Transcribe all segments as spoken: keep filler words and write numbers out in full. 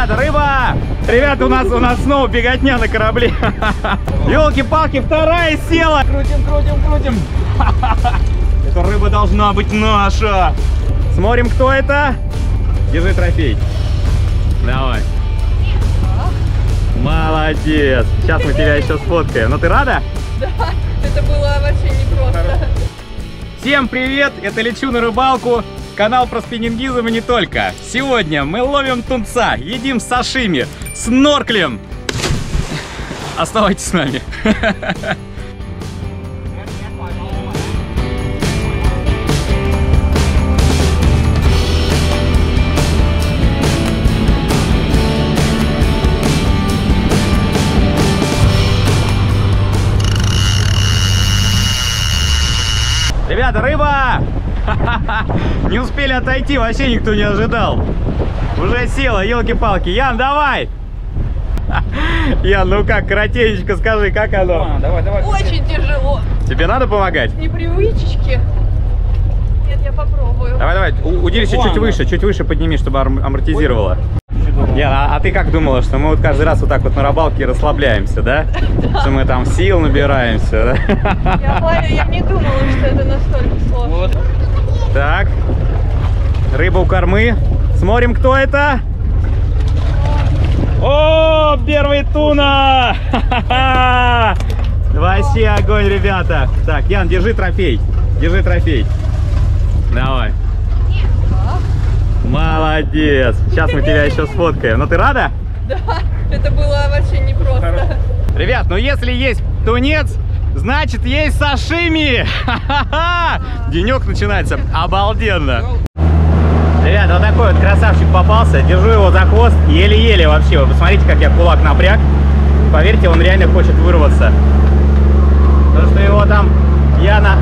Ребята, рыба! Ребята, у нас у нас снова беготня на корабле. Ёлки-палки, вторая села. Крутим, крутим, крутим. Эта рыба должна быть наша. Смотрим, кто это. Держи трофей. Давай. Молодец. Сейчас мы тебя еще сфоткаем. Ну ты рада? Да, это было вообще непросто. Всем привет, это Лечу на рыбалку. Канал про спиннингизм и не только. Сегодня мы ловим тунца, едим сашими, снорклем. Оставайтесь с нами. Ребята, рыба! Не успели отойти, вообще никто не ожидал. Уже села, елки-палки. Ян, давай! Ян, ну как, коротенечко, скажи, как оно? А, давай, давай. Очень тяжело. Тебе надо помогать? Непривычечки. Нет, я попробую. Давай, давай, удили чуть-чуть выше, чуть выше подними, чтобы амортизировала. Ян, а, а ты как думала, что мы вот каждый раз вот так вот на рыбалке расслабляемся, да? Да. Что мы там сил набираемся, да? Я, я не думала, что это настолько сложно. Вот. Так, рыба у кормы. Смотрим, кто это. О, первый туна! Вообще огонь, ребята. Так, Ян, держи трофей. Держи трофей. Давай. Молодец. Сейчас мы тебя еще сфоткаем. Ну ты рада? Да, это было вообще непросто. Ребят, ну если есть тунец, значит есть сашими. Денек начинается обалденно. Ребят, вот такой вот красавчик попался. Держу его за хвост еле-еле вообще. Вы посмотрите, как я кулак напряг. Поверьте, он реально хочет вырваться. То, что его там Яна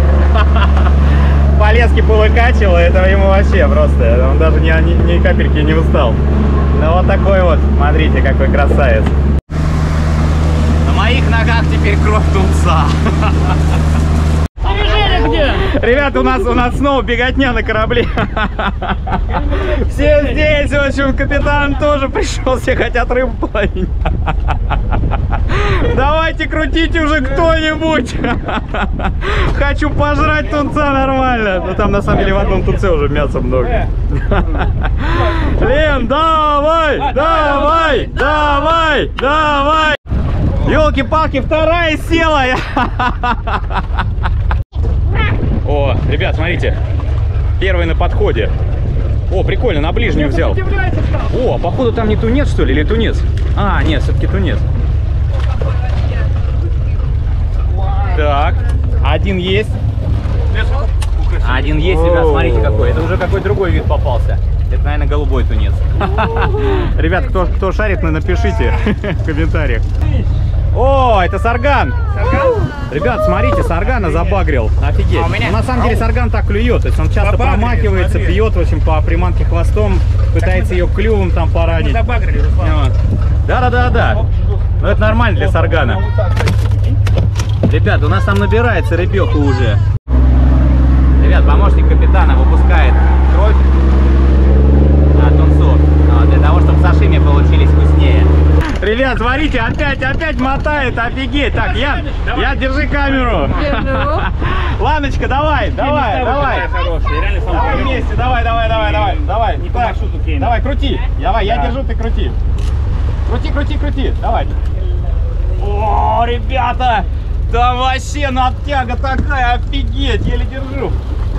по леске повыкачивала, это ему вообще просто. Он даже ни, ни, ни капельки не устал. Ну вот такой вот, смотрите, какой красавец. На моих ногах теперь кровь тунца. Ребята, у нас у нас снова беготня на корабле. Все здесь, в общем, капитан тоже пришел, все хотят рыбу половить. Давайте крутите уже кто-нибудь. Хочу пожрать тунца нормально. Но там на самом деле в одном тунце уже мяса много. Лен, давай, давай, давай, давай. Ёлки-палки, вторая села. О, ребят, смотрите, первый на подходе. О, прикольно, на ближнюю взял. О, походу там не тунец, что ли, или тунец? А, нет, все-таки тунец. Так, один есть. Один есть, ребят, смотрите какой. Это уже какой другой вид попался. Это, наверное, голубой тунец. Ребят, кто, кто шарит, напишите в комментариях. О, это сарган. Сарган? Ребят, смотрите, саргана забагрил. Офигеть. А ну, на самом деле сарган так клюет. То есть он часто забагрили, промакивается, смотри. Бьет, в общем, по приманке хвостом, пытается ее клювом там поранить. Да-да-да-да. Но это нормально для саргана. Ребят, у нас там набирается рыбёха уже. Ребят, помощник капитана выпускает кровь от тунцов. Для того, чтобы сашими получились вкуснее. Ребят, смотрите, опять, опять мотает, офигеть. Так, Ян, я держи камеру. Держу. Ланочка, давай, давай, давай. Давай вместе, давай, давай, давай, давай, давай. Не так, давай, крути. Давай, я держу, ты крути. Крути, крути, крути, давай. О, ребята, там вообще надтяга такая, офигеть, еле держу.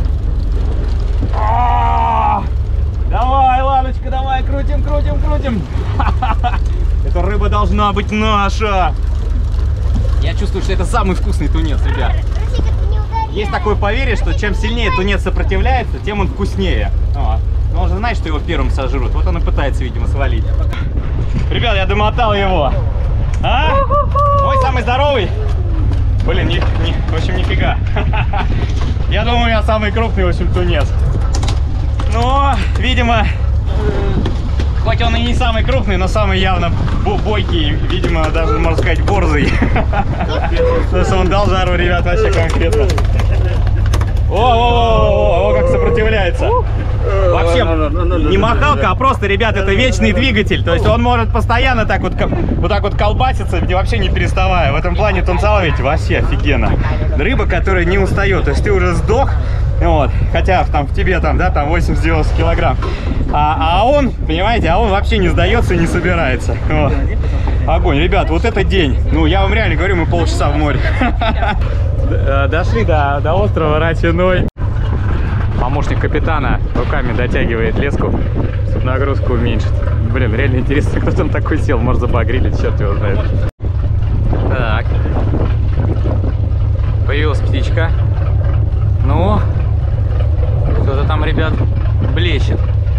О, давай, Ланочка, давай, крутим, крутим, крутим. Эта рыба должна быть наша. Я чувствую, что это самый вкусный тунец, ребят. Есть такое поверье, что чем сильнее тунец сопротивляется, тем он вкуснее. Вот. Но он же знает, что его первым сожрут. Вот он и пытается, видимо, свалить. Ребят, я домотал его. А? Мой самый здоровый. Блин, не, не, в общем, нифига. Я думаю, я самый крупный, в общем, тунец. Но, видимо... Хоть он и не самый крупный, но самый явно бойкий, видимо, даже, можно сказать, борзый. Потому что он дал жару, ребят, вообще конкретно. О, о, о, о, о, как сопротивляется. Вообще не махалка, а просто, ребят, это вечный двигатель. То есть он может постоянно так вот, вот так вот колбаситься, вообще не переставая. В этом плане танцевать вообще офигенно. Рыба, которая не устает. То есть ты уже сдох, вот, хотя там в тебе там, да, там восемьдесят-девяносто килограмм. А, а он, понимаете, а он вообще не сдается и не собирается. Вот. Огонь, ребят, вот этот день. Ну, я вам реально говорю, мы полчаса в море. Дошли до, до острова Рачиной. Помощник капитана руками дотягивает леску, чтобы нагрузку уменьшить. Блин, реально интересно, кто там такой сел. Может, забагрили, черт его знает. Так. Появилась птичка. Ну, кто-то там, ребят, блещет.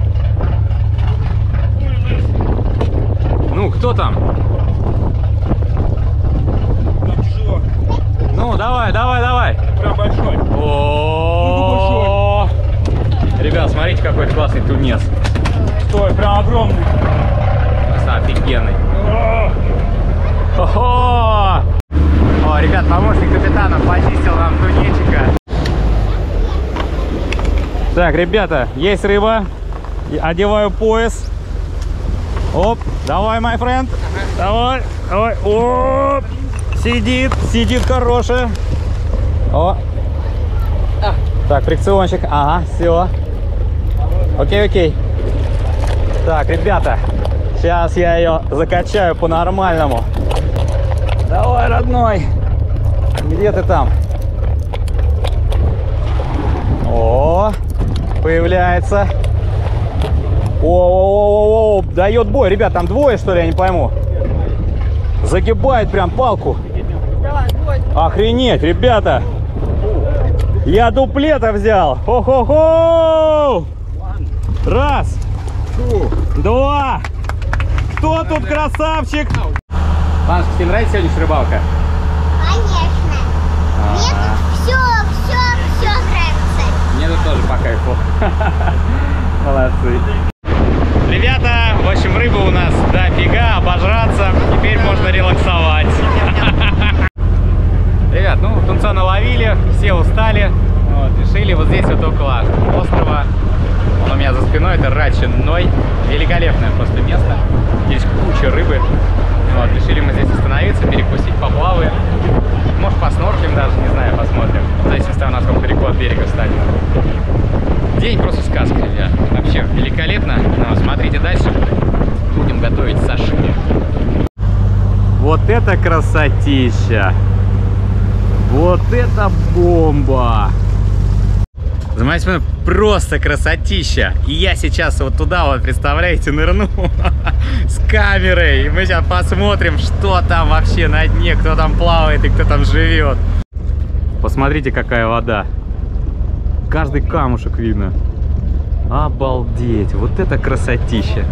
Ну, кто там? Ну, давай, давай, давай. Прям большой. О, ребят, смотрите, какой классный тунец. Стой, прям огромный. Офигенный. О, ребят, помощник капитана почистил нам тунечика. Так, ребята, есть рыба. Одеваю пояс. Оп, давай, мой френд. Давай, давай. Оп. Сидит, сидит хорошая. О. Так, фрикциончик. Ага, все. Окей, окей. Так, ребята, сейчас я ее закачаю по-нормальному. Давай, родной. Где ты там? О, появляется. О, -о, -о, -о, -о. Дает бой, ребят, там двое, что ли, я не пойму. Загибает прям палку. Охренеть, ребята. Я дуплета взял. Хо-хо-хо. Раз. Два. Кто тут красавчик? Панушка, тебе нравится сегодняшняя рыбалка? Конечно. Мне тут все, все, все нравится. Мне тут тоже по кайфу. Молодцы. Ребята, в общем, рыба у нас дофига, обожраться. Теперь можно релаксовать. Ребят, ну, тунца наловили, все устали. Вот, решили вот здесь вот около острова. Он у меня за спиной, это Рачиной. Великолепное просто место. Здесь куча рыбы. Вот, решили мы здесь остановиться, перекусить, поплаваем. Может, поснорклим даже, не знаю, посмотрим. В зависимости от того, насколько далеко от берега станет. День просто сказка, ребят. Вообще великолепно. Но смотрите дальше. Будем готовить сашими. Вот это красотища! Вот это бомба! Знаете, просто красотища. И я сейчас вот туда, вот, представляете, нырну с камерой. И мы сейчас посмотрим, что там вообще на дне, кто там плавает и кто там живет. Посмотрите, какая вода. Каждый камушек видно. Обалдеть, вот это красотища.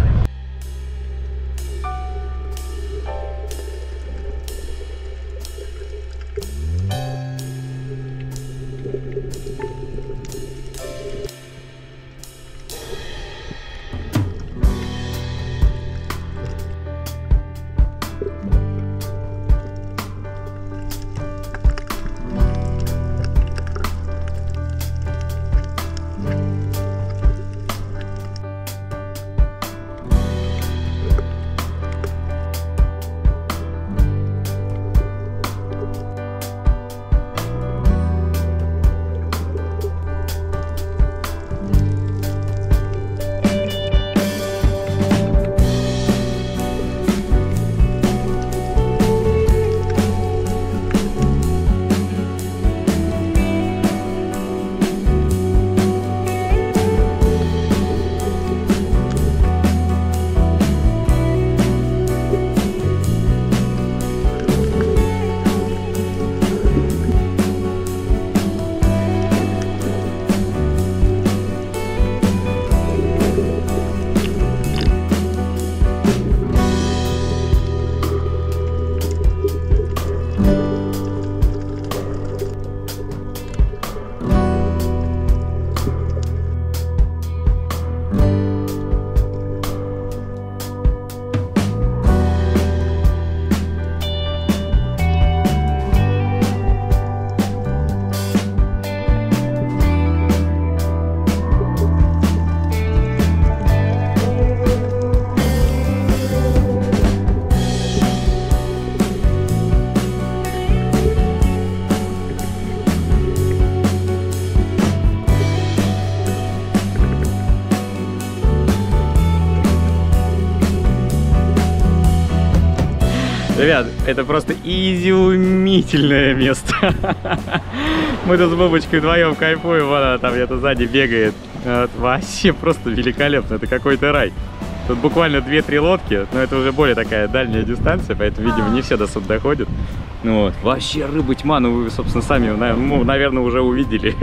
Ребят, это просто изумительное место. Мы тут с Бубочкой вдвоем кайфуем, вон она там где-то сзади бегает. Вот, вообще просто великолепно, это какой-то рай. Тут буквально две-три лодки, но это уже более такая дальняя дистанция, поэтому, видимо, не все до сюда доходят. Ну вот, вообще рыба тьма, ну вы, собственно, сами, ну, наверное, уже увидели.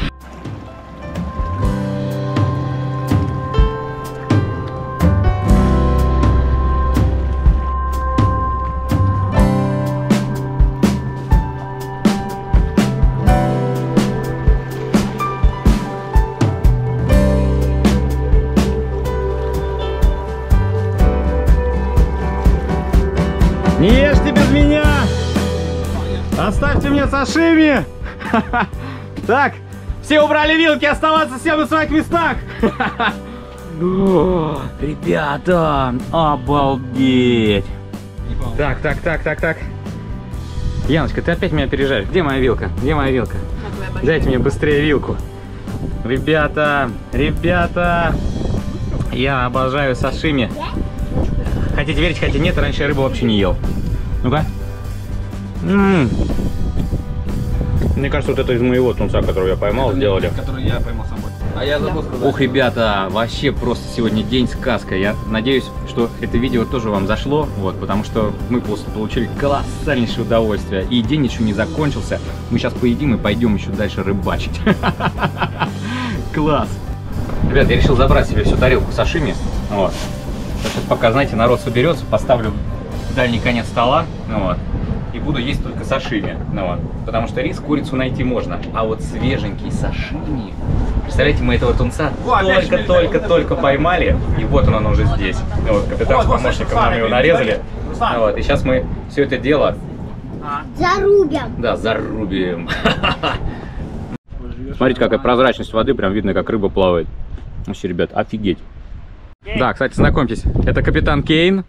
Не ешьте без меня! Оставьте мне сашими! Так, все убрали вилки, оставаться всем на своих местах! Ребята, обалдеть! Так, так, так, так, так. Яночка, ты опять меня опережаешь. Где моя вилка? Где моя вилка? Дайте мне быстрее вилку. Ребята, ребята, я обожаю сашими. Хотите верить, хотите нет, раньше я рыбу вообще не ел. Ну-ка. М-м. Мне кажется, вот это из моего тунца, который я поймал, это сделали. Который я поймал сам. А я забыл сказать. Ух, ребята, вообще просто сегодня день сказка. Я надеюсь, что это видео тоже вам зашло, вот, потому что мы просто получили колоссальнейшее удовольствие. И день еще не закончился. Мы сейчас поедим и пойдем еще дальше рыбачить. Класс. Ребят, я решил забрать себе всю тарелку сашими. Вот. Сейчас пока, знаете, народ соберется, поставлю в дальний конец стола, ну вот, и буду есть только сашими, ну вот, потому что рис, курицу найти можно, а вот свеженький сашими, представляете, мы этого тунца только-только-только поймали, и вот он, он уже здесь, ну вот, капитан с помощником нам его нарезали, ну вот, и сейчас мы все это дело Зарубим. Да, зарубим. Смотрите, какая прозрачность воды, прям видно, как рыба плавает. Вообще, ребят, офигеть. Да, кстати, знакомьтесь, это капитан Кейн.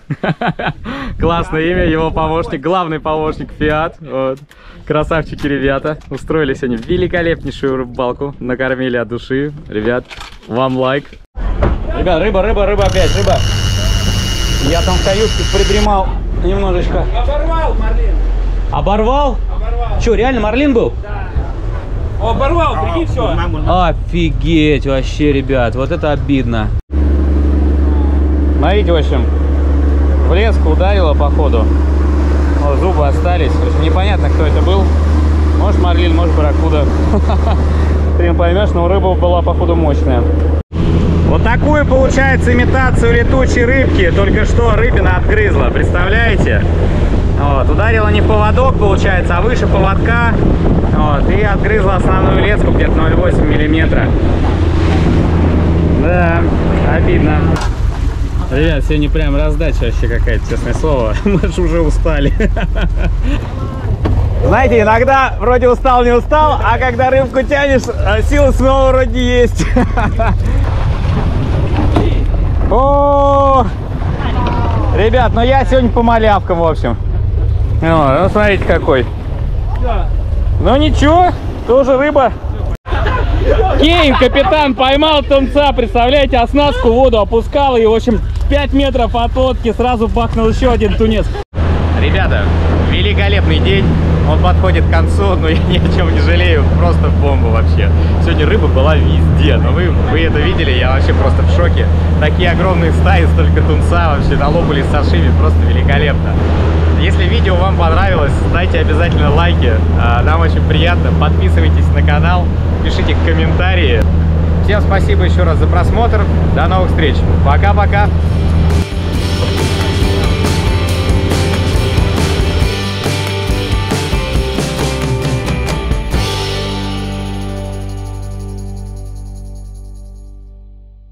Классное имя, его помощник, главный помощник Фиат. Вот. Красавчики ребята, устроили сегодня великолепнейшую рыбалку, накормили от души. Ребят, вам лайк. Ребят, рыба, рыба, рыба опять, рыба. Я там в каютке придремал немножечко. Оборвал, Марлин. Оборвал? Оборвал. Че, реально Марлин был? Да. О, оборвал, прикинь, все. Офигеть вообще, ребят, вот это обидно. Смотрите, в общем, в леску ударило, походу. Вот, зубы остались. В общем, непонятно, кто это был. Может, марлин, может, барракуда. Ты не поймешь, но рыба была, походу, мощная. Вот такую, получается, имитацию летучей рыбки только что рыбина отгрызла. Представляете? Вот, ударила не в поводок, получается, а выше поводка. Вот, и отгрызла основную леску где-то ноль целых восемь миллиметра. Да, обидно. Ребят, сегодня прям раздача вообще какая-то, честное слово. Мы же уже устали. Знаете, иногда вроде устал, не устал, а когда рыбку тянешь, силы снова вроде есть. О, ребят, ну я сегодня по малявкам, в общем. Ну, смотрите какой. Ну ничего, тоже рыба. Кейн, капитан, поймал тунца, представляете, оснастку в воду опускал, и, в общем, пять метров от лодки сразу бахнул еще один тунец. Ребята, великолепный день, он подходит к концу, но я ни о чем не жалею, просто бомба вообще. Сегодня рыба была везде, но вы, вы это видели, я вообще просто в шоке. Такие огромные стаи, столько тунца, вообще налопались сашими, просто великолепно. Если видео вам понравилось, ставьте обязательно лайки, нам очень приятно, подписывайтесь на канал, пишите комментарии. Всем спасибо еще раз за просмотр, до новых встреч, пока-пока!